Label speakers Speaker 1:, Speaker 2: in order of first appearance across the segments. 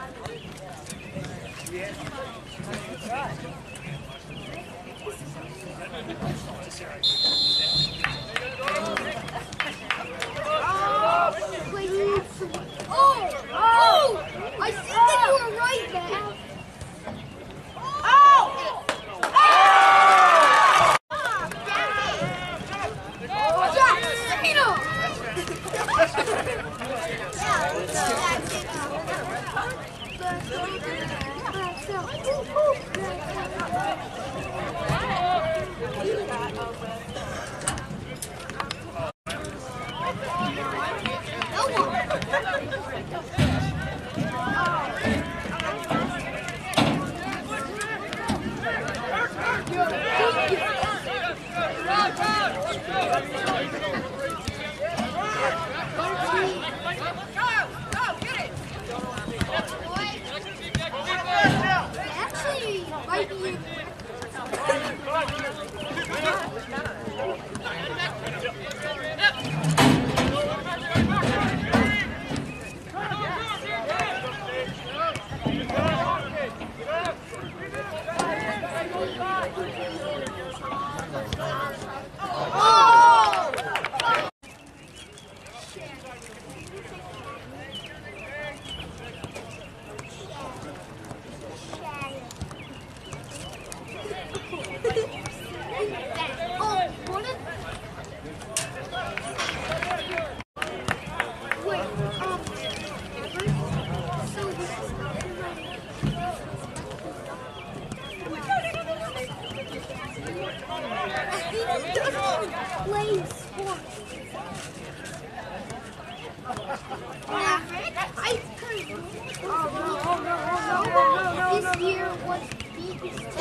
Speaker 1: I think that you were right, man. This year was biggest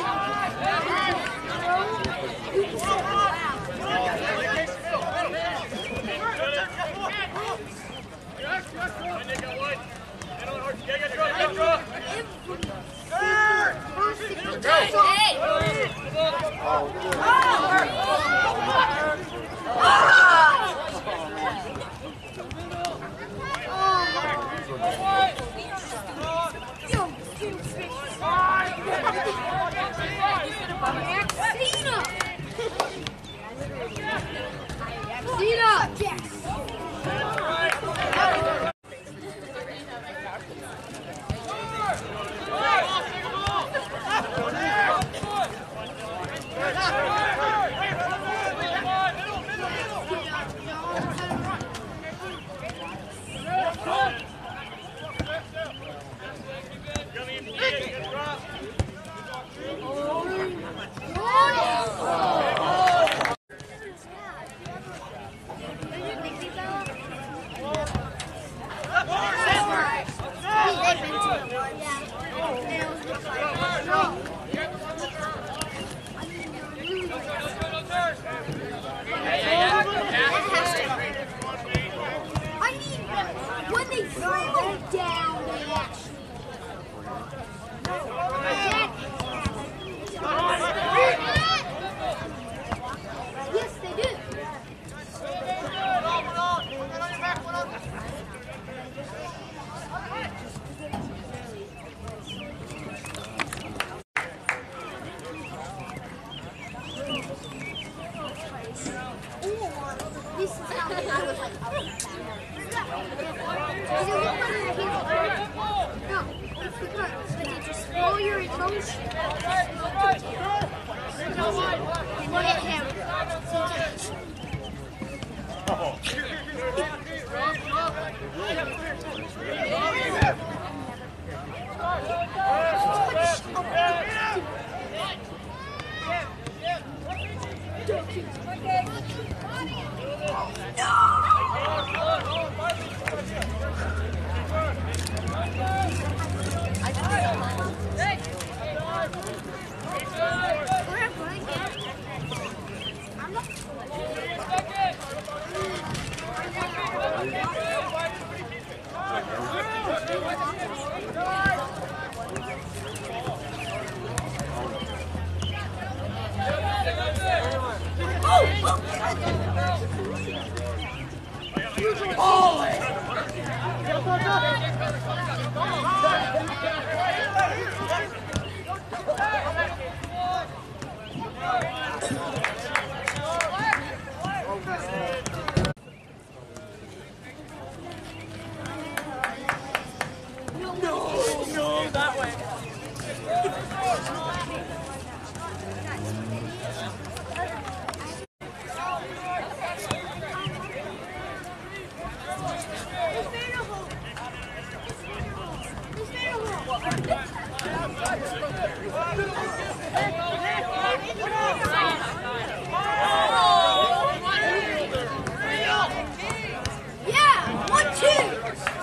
Speaker 1: Yeah, 1-2.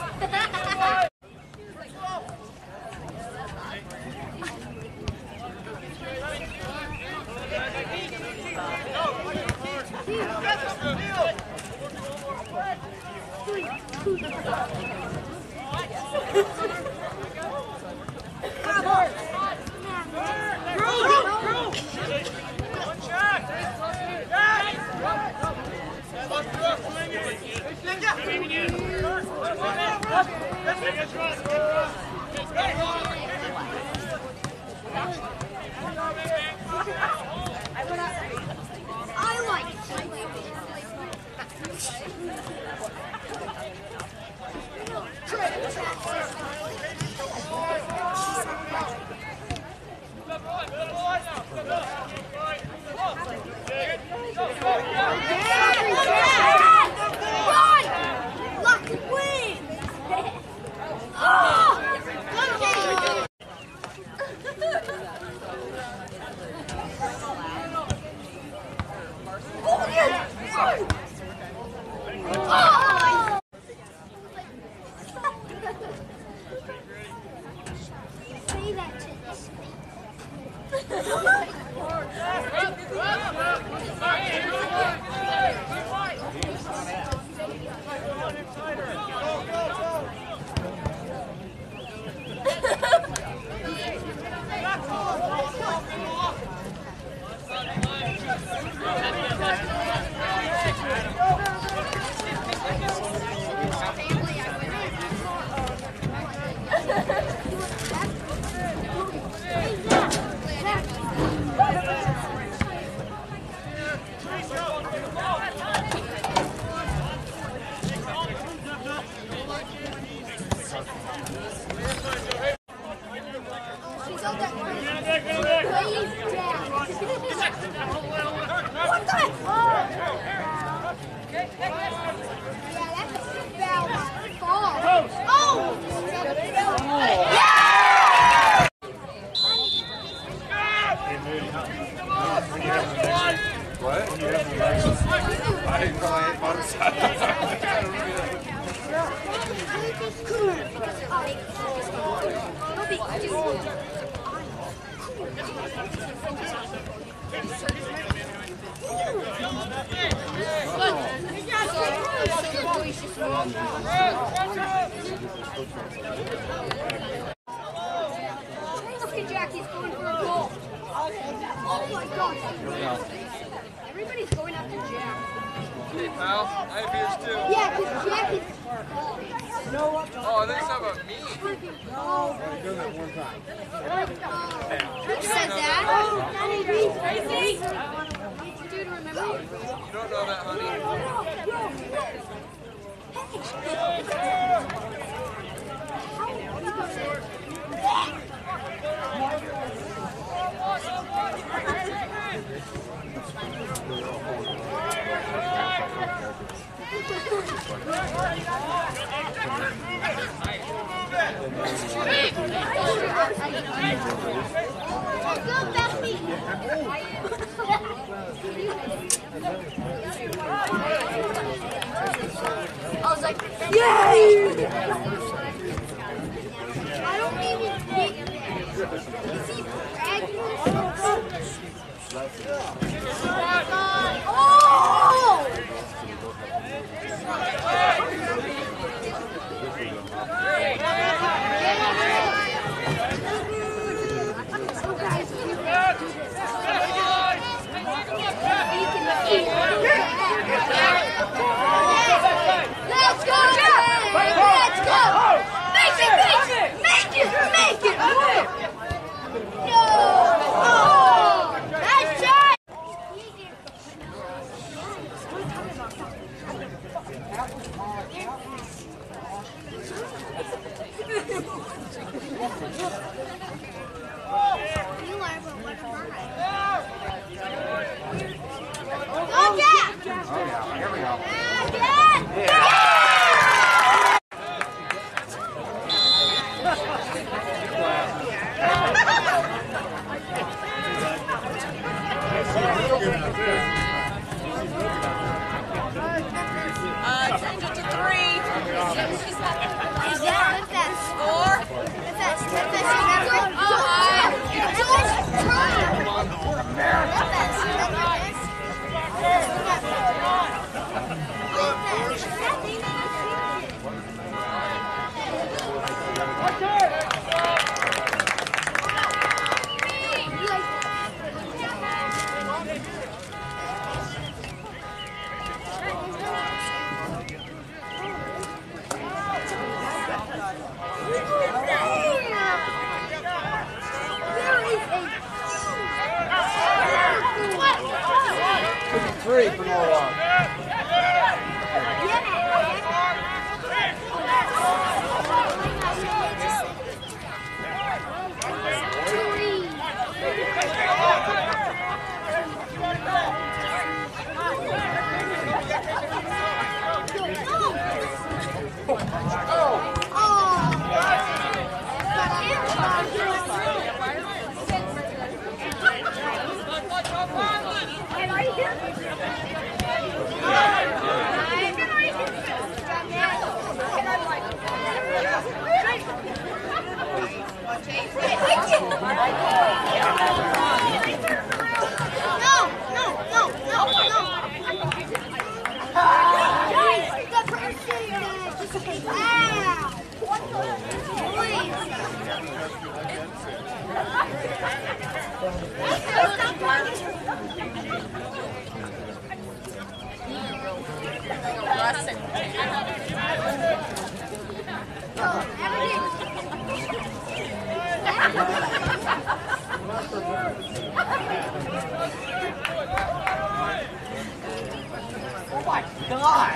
Speaker 1: I like it. Say that to this. What the? Look at Jackie's going for a goal. Oh my gosh. Everybody's going after Jack.
Speaker 2: Hey pal, I have yours too.
Speaker 1: Yeah, because Jack is...
Speaker 2: Oh, I think it's about me.
Speaker 1: Who said that? Dude, remember?
Speaker 2: You don't know that, honey.
Speaker 1: Go, Becky! I was like, yay! I don't even think is he bragging? Oh! Let's go! Let's go! Make it! Make it! Make it! No! Oh! Nice shot! You learn from what I'm Go, Jack!
Speaker 3: Oh yeah, here we go.
Speaker 1: Yeah!
Speaker 3: 3 for Norwalk.
Speaker 4: Oh my God!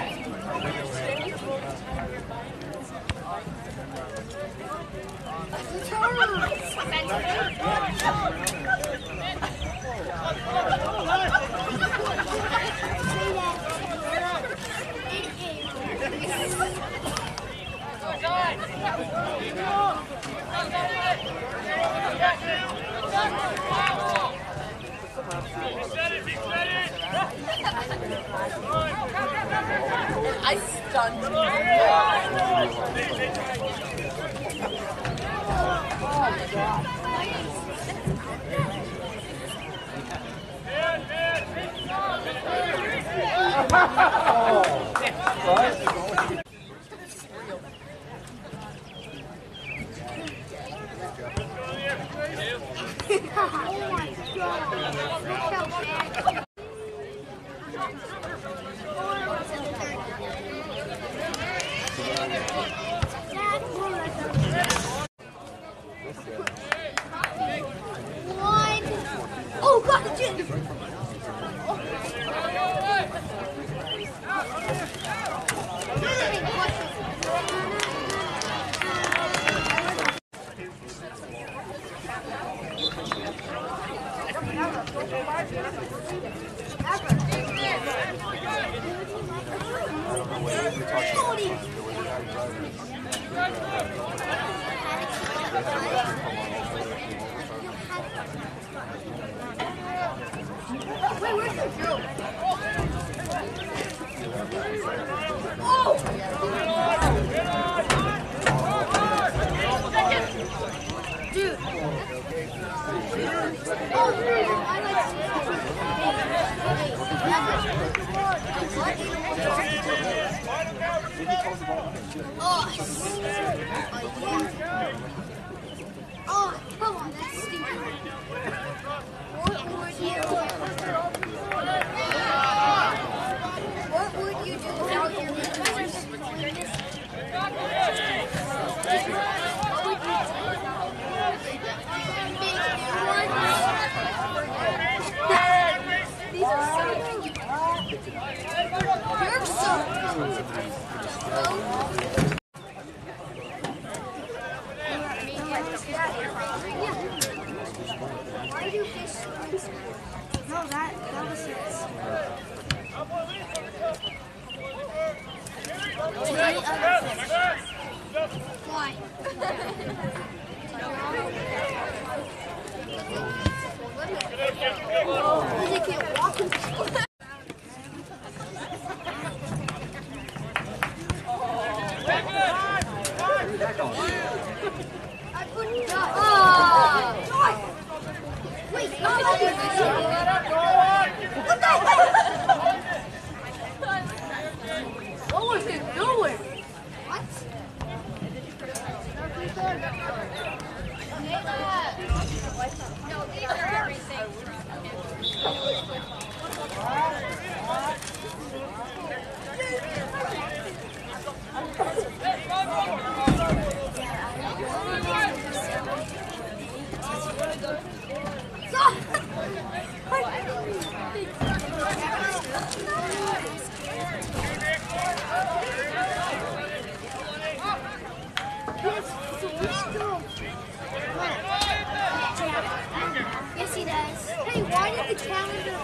Speaker 5: I stunned you.
Speaker 1: Oh, God, the gym! Wait, where's the drill? Oh! Dude. Oh, dude. I Oh, come on, that's stupid. What would you do without your mentors? These are so cute. You're Why do fish? No, that was it. Why? They can't walk in the I couldn't die. Wait, what the What was it doing? What? No, these are everything. Why did the calendar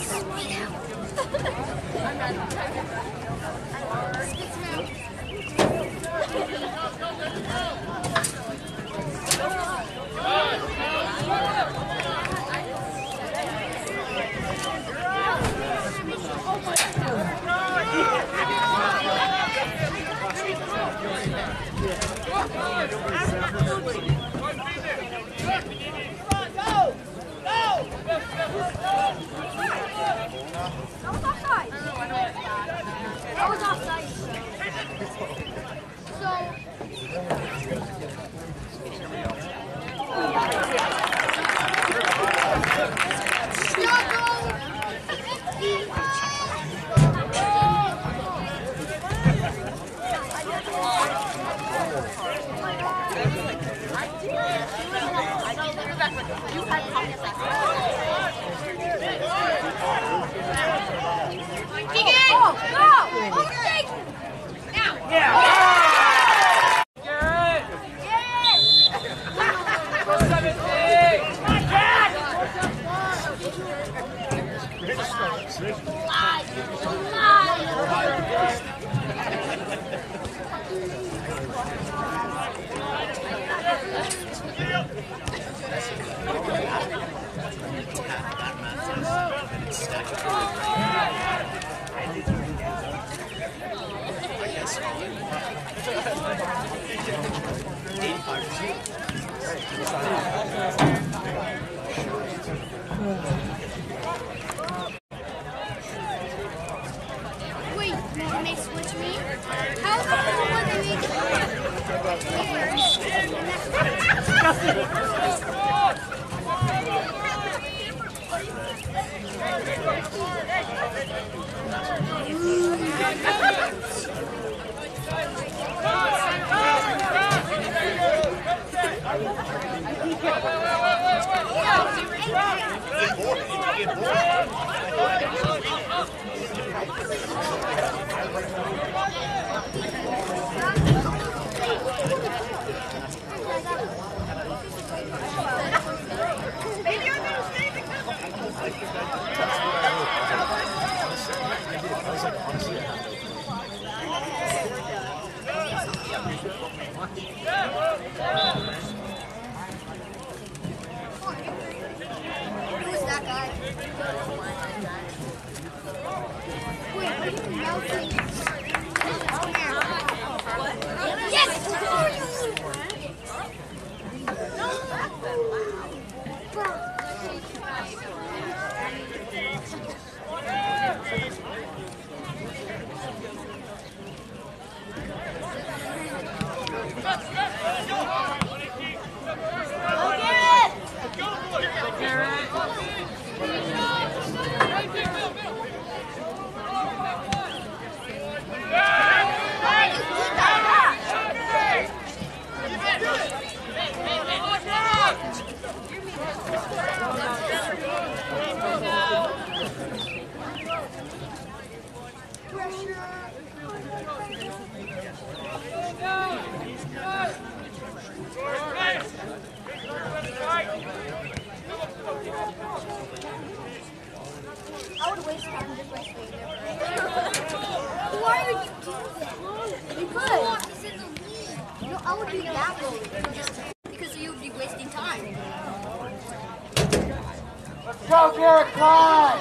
Speaker 1: Wait, can they switch me? How come when they make Who's that guy? Wait, are you melting? Yes! I would waste time just by staying there. Why are you doing that? Because no, I would do that way. Just because you would be wasting time.
Speaker 4: Let's go, Garrett Klein!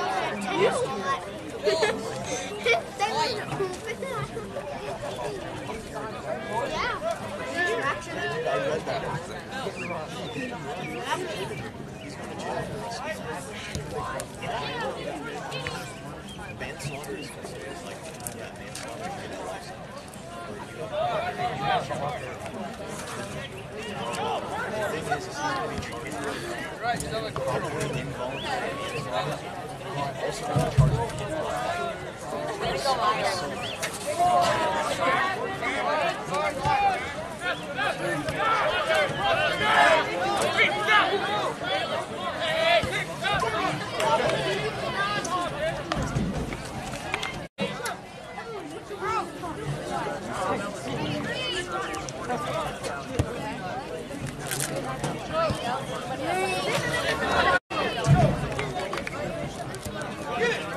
Speaker 2: Right, still a Get it!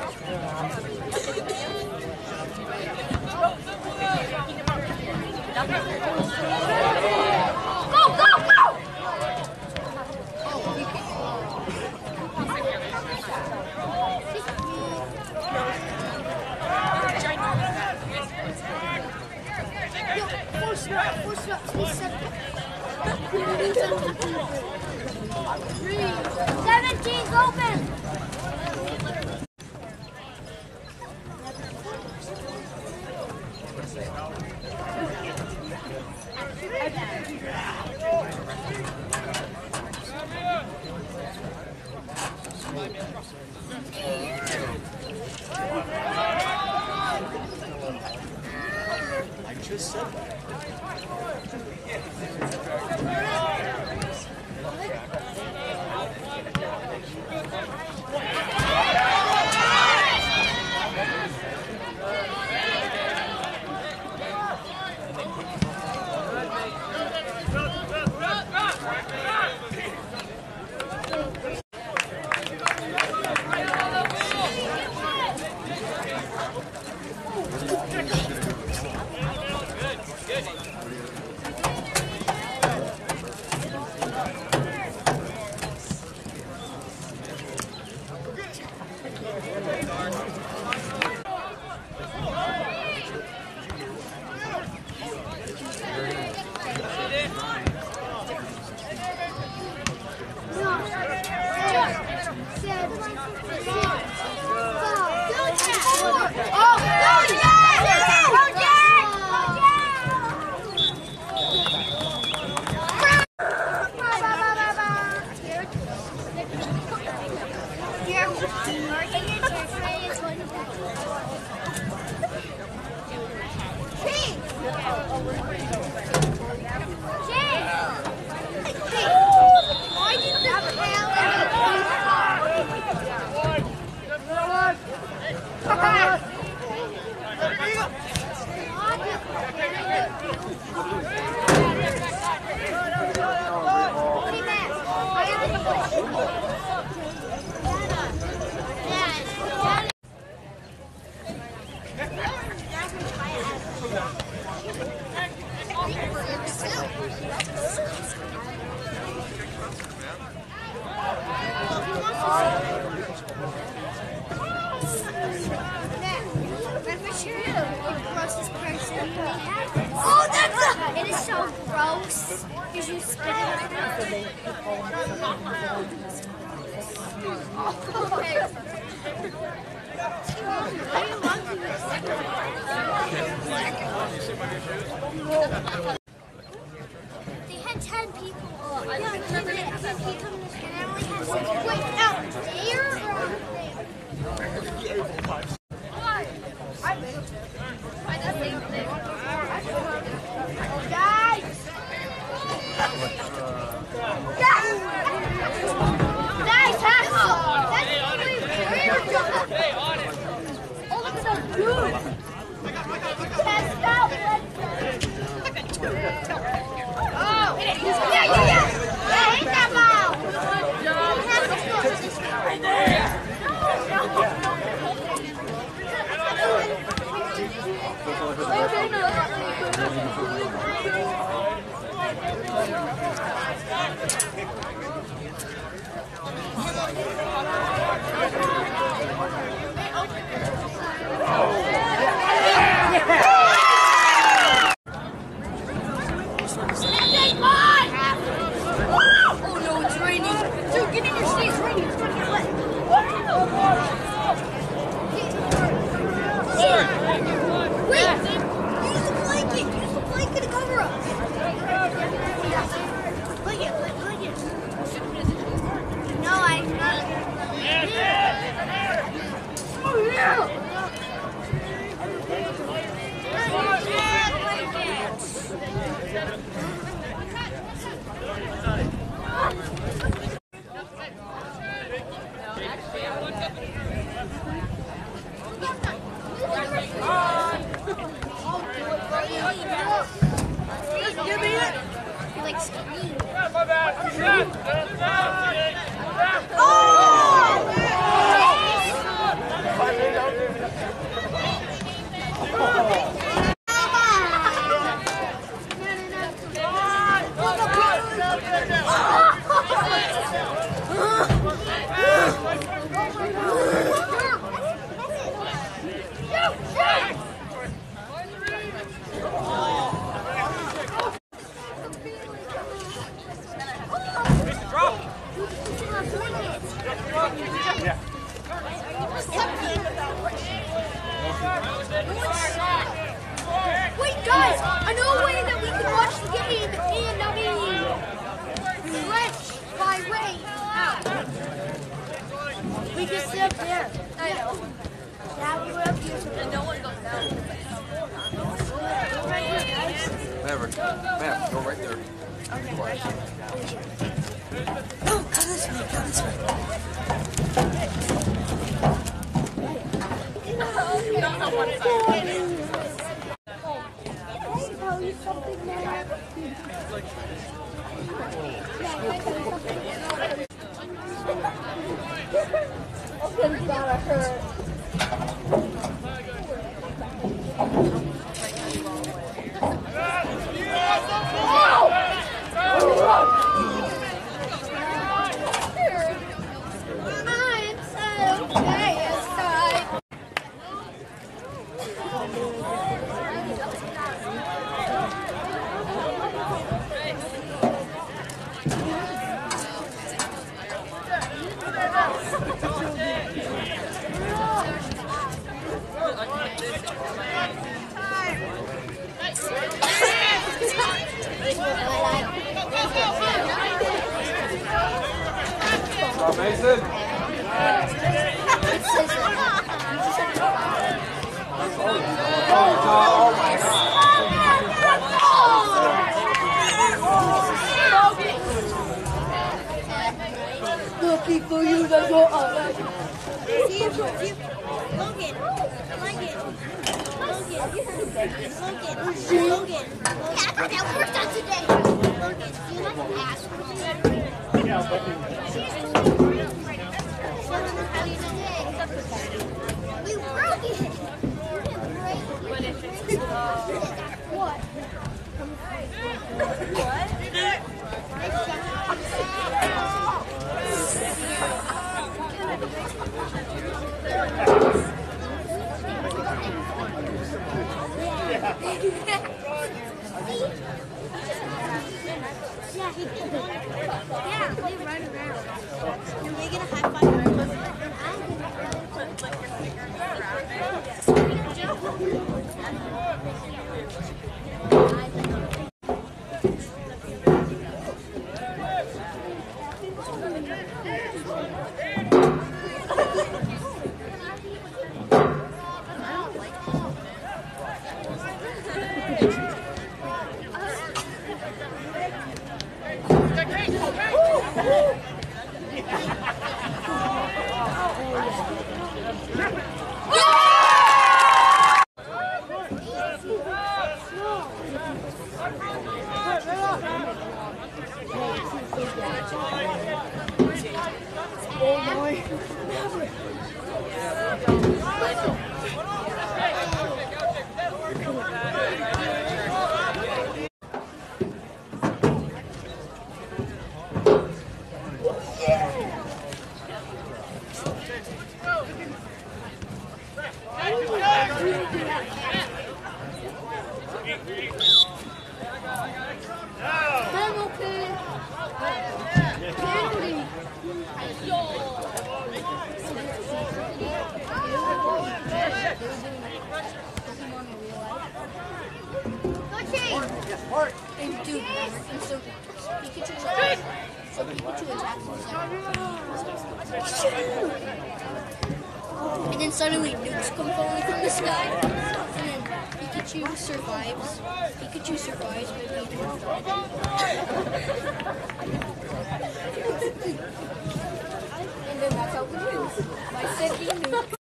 Speaker 1: Seventeen's open.
Speaker 3: I just said that.
Speaker 1: Oh, that's it is so gross. Because you spit it out. They had 10 people. Yeah, 10 people. And I only had 6. Wait, out there or out there? I know a way that we can watch the game and not be drenched by rain.
Speaker 5: We can sit up there.
Speaker 1: I know.
Speaker 5: Yeah, we're up here.
Speaker 1: And no one goes down.
Speaker 5: Right here, guys.
Speaker 2: Maverick, go right there.
Speaker 5: No, go this way, go this way.
Speaker 1: Okay, gotta hurt. I'm so satisfied.
Speaker 2: Mason. Oh my God.
Speaker 5: Looking for you to go out.
Speaker 1: Yeah, I thought that worked out today. Logan, do you have an ass for me? We broke it. What?
Speaker 5: Yeah, he did.
Speaker 1: Yeah, we run around.
Speaker 5: Are we gonna high five?
Speaker 1: And dude, and so Pikachu attacks. And then suddenly nukes come falling from the sky. And then Pikachu survives. And then that's how we lose. By sending nukes.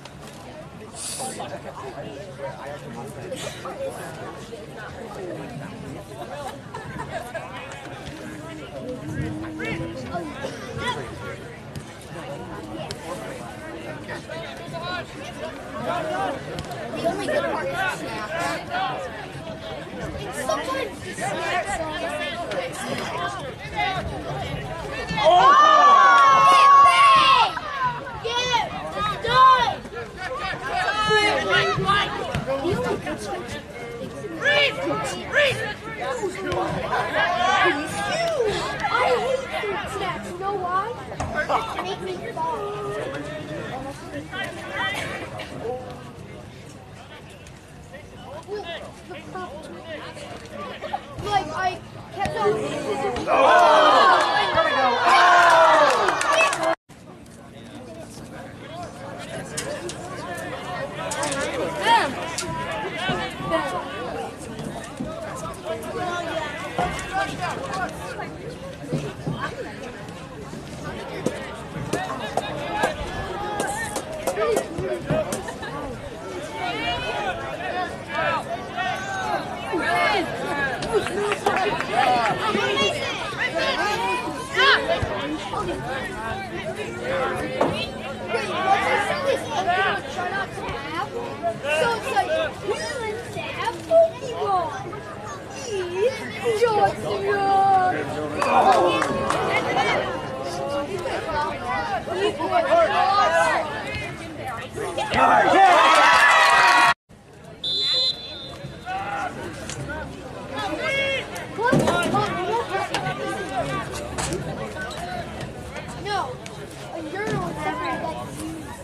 Speaker 1: The only good part is the snap. Sometimes the snap song I hate fruit snacks. You know why? They make me fall. Ooh, the pop. No, a urinal is never like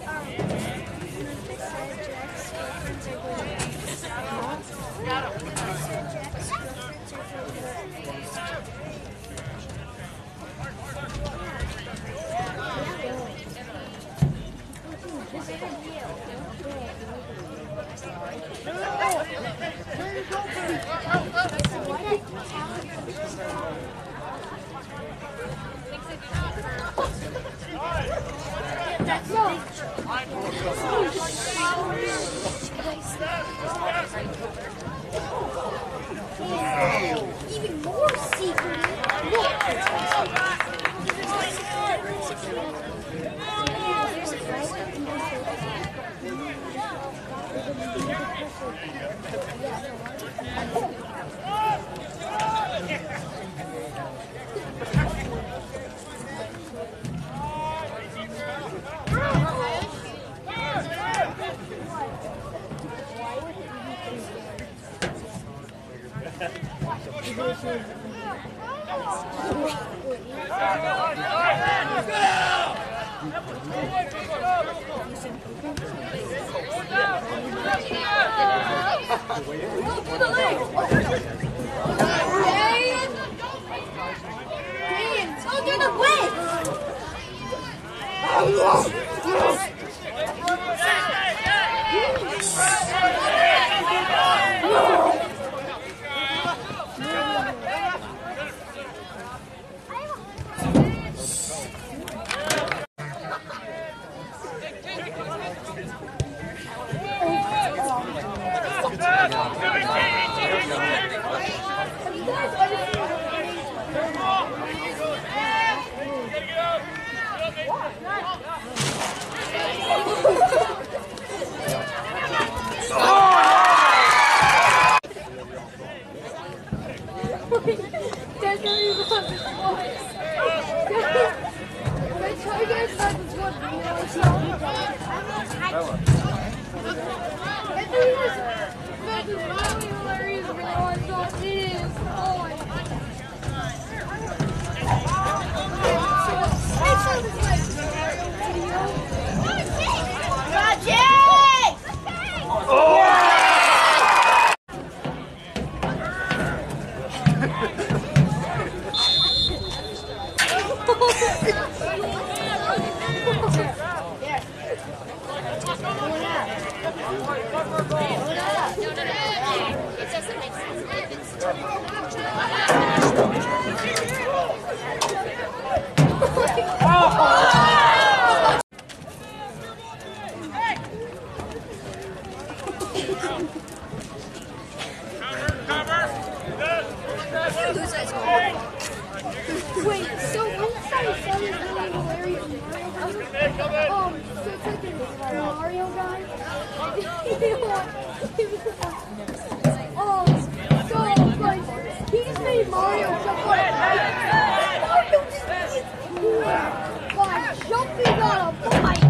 Speaker 1: even more secret. Wait, so inside is really hilarious so it's like a Mario guy. So like he just made Mario jump by jumping on a bike.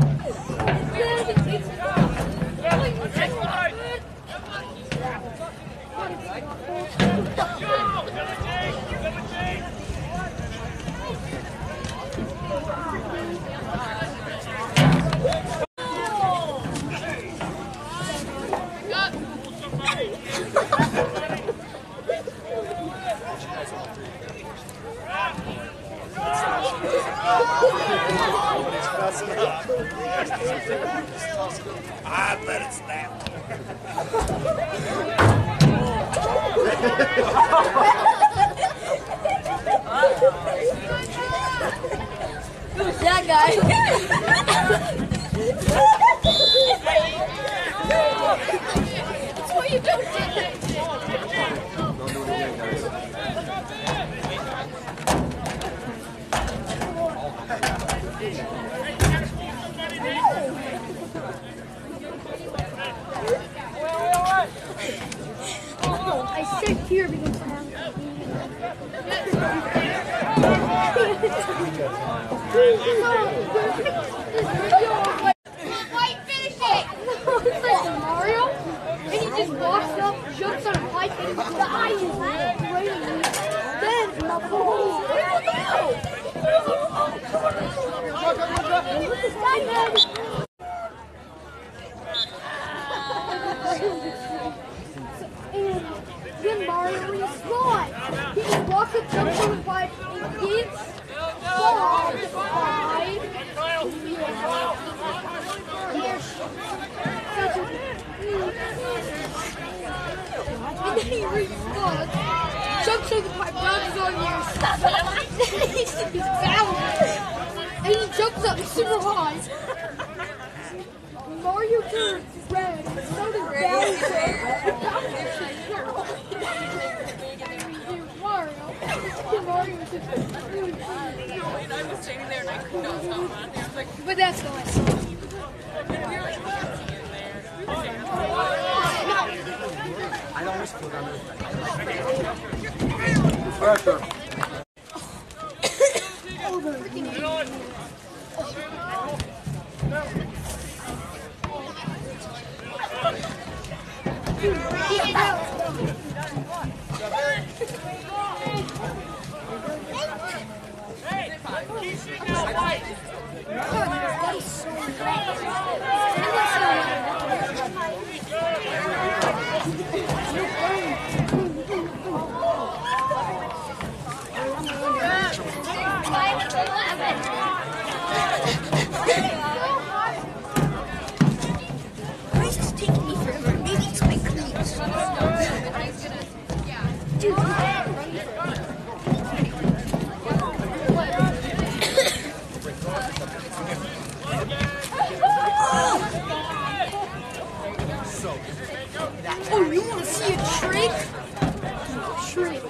Speaker 3: I bet it's that.
Speaker 5: Who's that guy?
Speaker 1: you don't do that shit.
Speaker 2: Don't do it again, guys.
Speaker 1: I said here because White finish it! It's like the Mario, and he just walks up, jumps on a pipe, and the eye is raining. Then the ball. And then Mario, when he's gone, he just walks up, jumps on the pipe, and gives ball to five. And then he responds, jumps over the pipe, dodges on yours. He's balanced. And he jumps up super high. Mario turns red. So does Mario just really funny.
Speaker 6: And I was standing there and I could not stop laughing. I was like,
Speaker 1: But that's the last song.
Speaker 6: you're like dancing in there.
Speaker 2: I don't wish for them. Pressure.
Speaker 5: This is taking me forever. Maybe it's my cleats.
Speaker 1: Oh, you want to see a trick? Trick.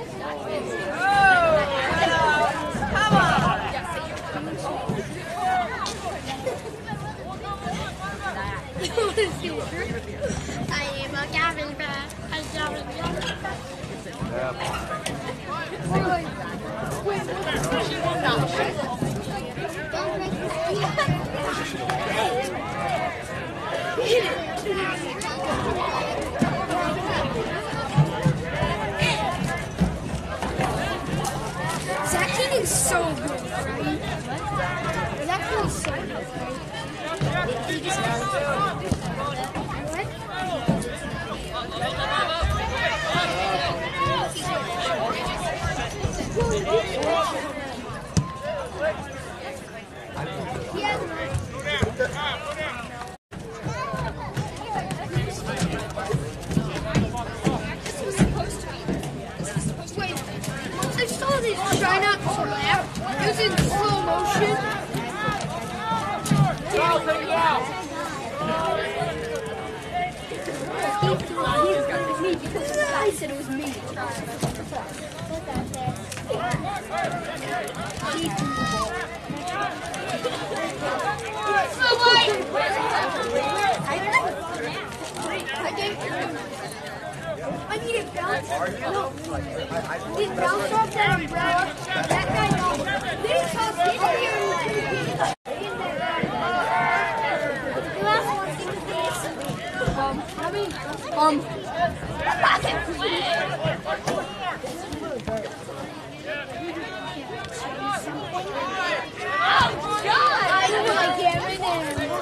Speaker 1: You want to see a trick?
Speaker 5: I am a garbage bag. I'm garbage bag.
Speaker 1: Zach is so good, right? Zach is so good, right? He just Wait, I saw this China slap. It was in slow motion. I said it was me. I need it bounced. No. It bounced off that umbrella. That guy knows. Then he saw over here the last one thing is I mean, oh God! I don't like Eminem.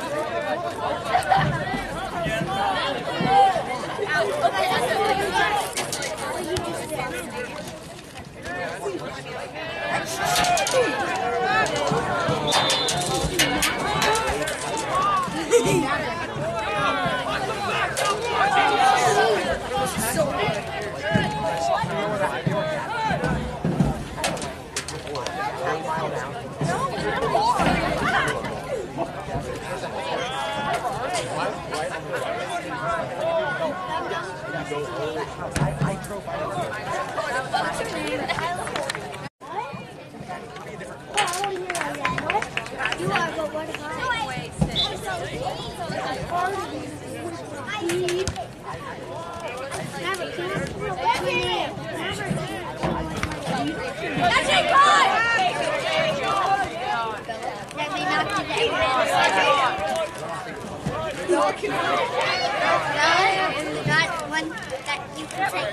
Speaker 5: Not one that you can take.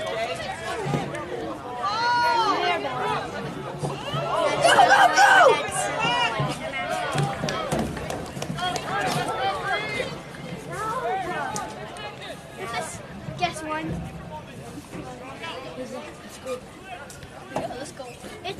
Speaker 5: Guess one. Yeah, let's go. It's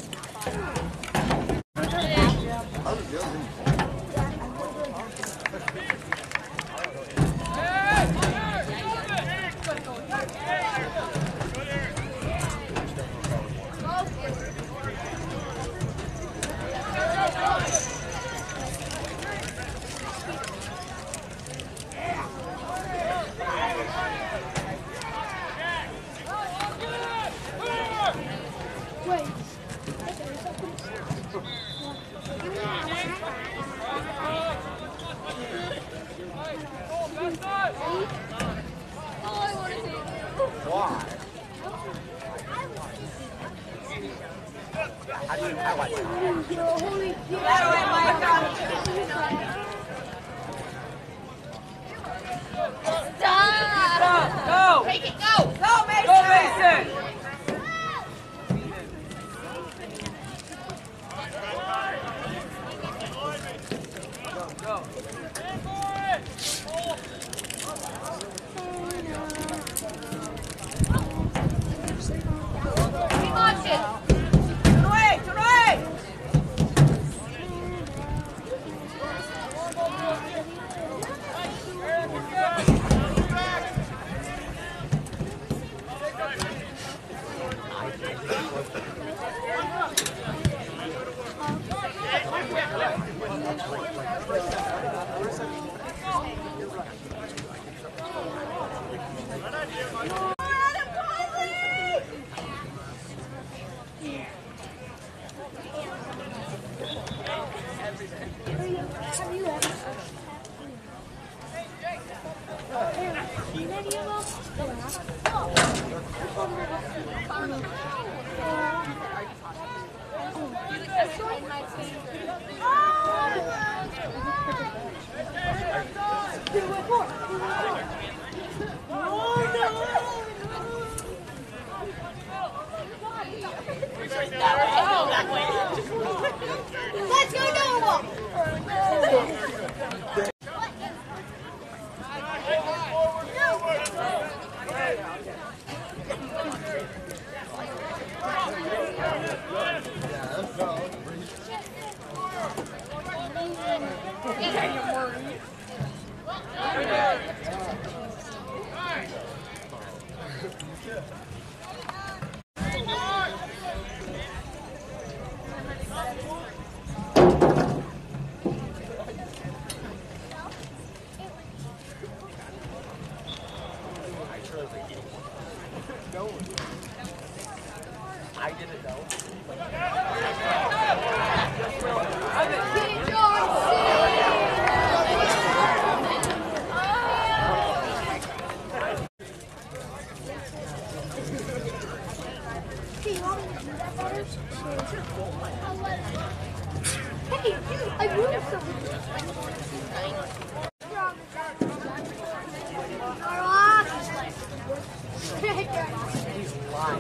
Speaker 5: Let's go Norwalk!
Speaker 3: I didn't know.
Speaker 1: Hey, dude, I moved something.
Speaker 3: He's lying.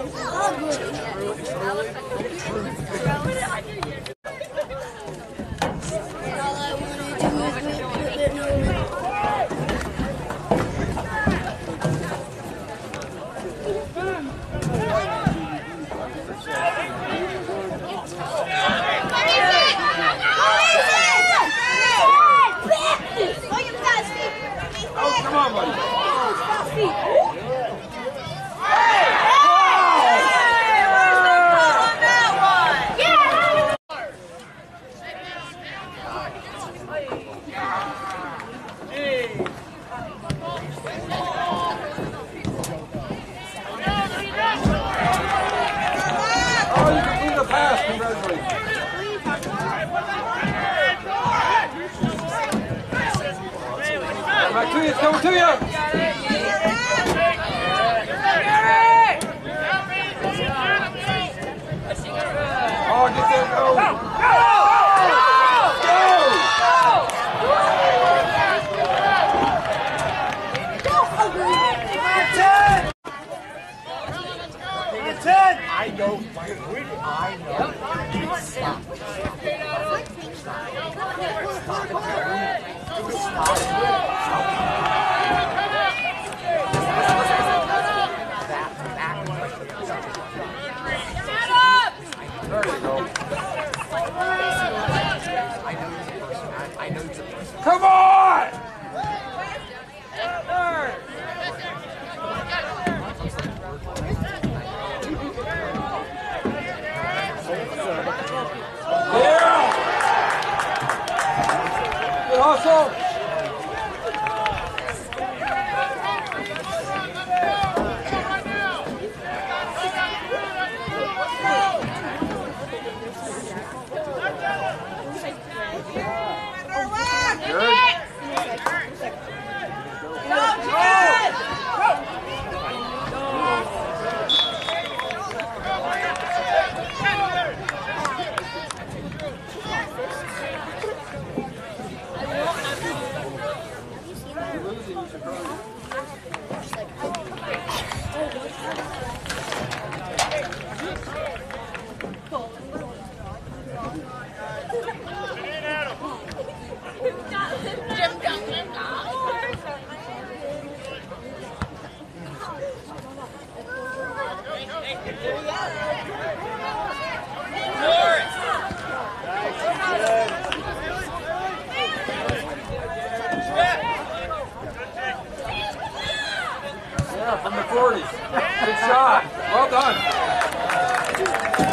Speaker 2: Come on, buddy. Oh, you completed the pass. Congratulations. Back to you. It's coming to you. Oh, get there. Go.
Speaker 4: I know. I know.
Speaker 2: Come on! Yeah! Good hustle! Yeah, from the 40s. Good shot. Well done.